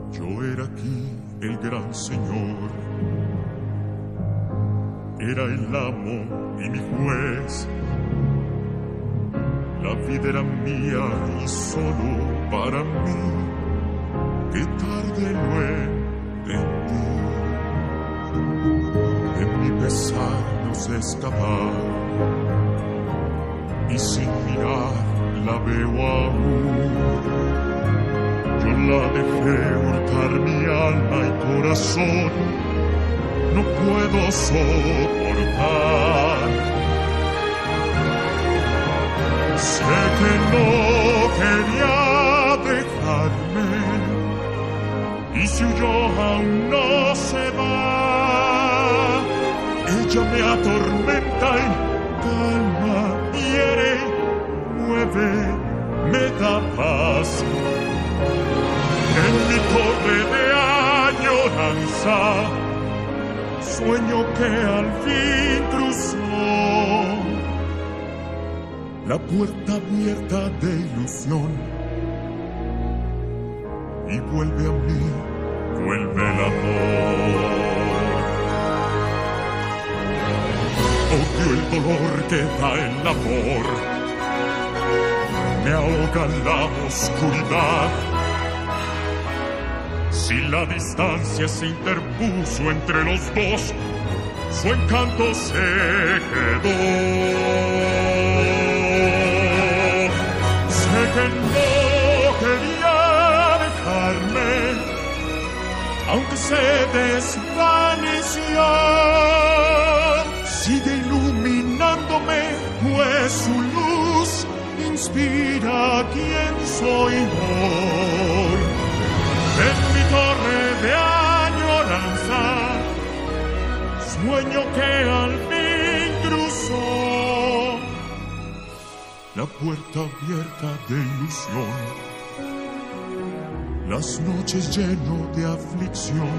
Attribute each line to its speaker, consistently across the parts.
Speaker 1: Yo era aquí el gran Señor, era el amo y mi juez. La vida era mía y solo para mí. Qué tarde lo entendí. En mi pesar no sé escapar y sin mirar la veo aún. Yo la dejé hurtar mi alma y corazón. No puedo soportar. Sé que no quería dejarme y si huyó aún no se va. Ella me atormenta y calma, hiere, mueve, me da paz. En mi torre de añoranza sueño que al fin cruzó la puerta abierta de ilusión y vuelve a mí, vuelve el amor. Odio el dolor que da el amor, me ahoga la oscuridad. Si la distancia se interpuso entre los dos, su encanto se quedó. Sé que no quería dejarme, aunque se desvaneció. Sigue iluminándome, pues su luz inspira quién soy hoy. En mi torre de añoranza sueño que al fin cruzó la puerta abierta de ilusión. Las noches lleno de aflicción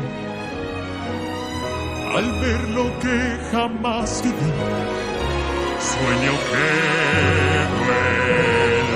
Speaker 1: al ver lo que jamás viví. Sueño que duele.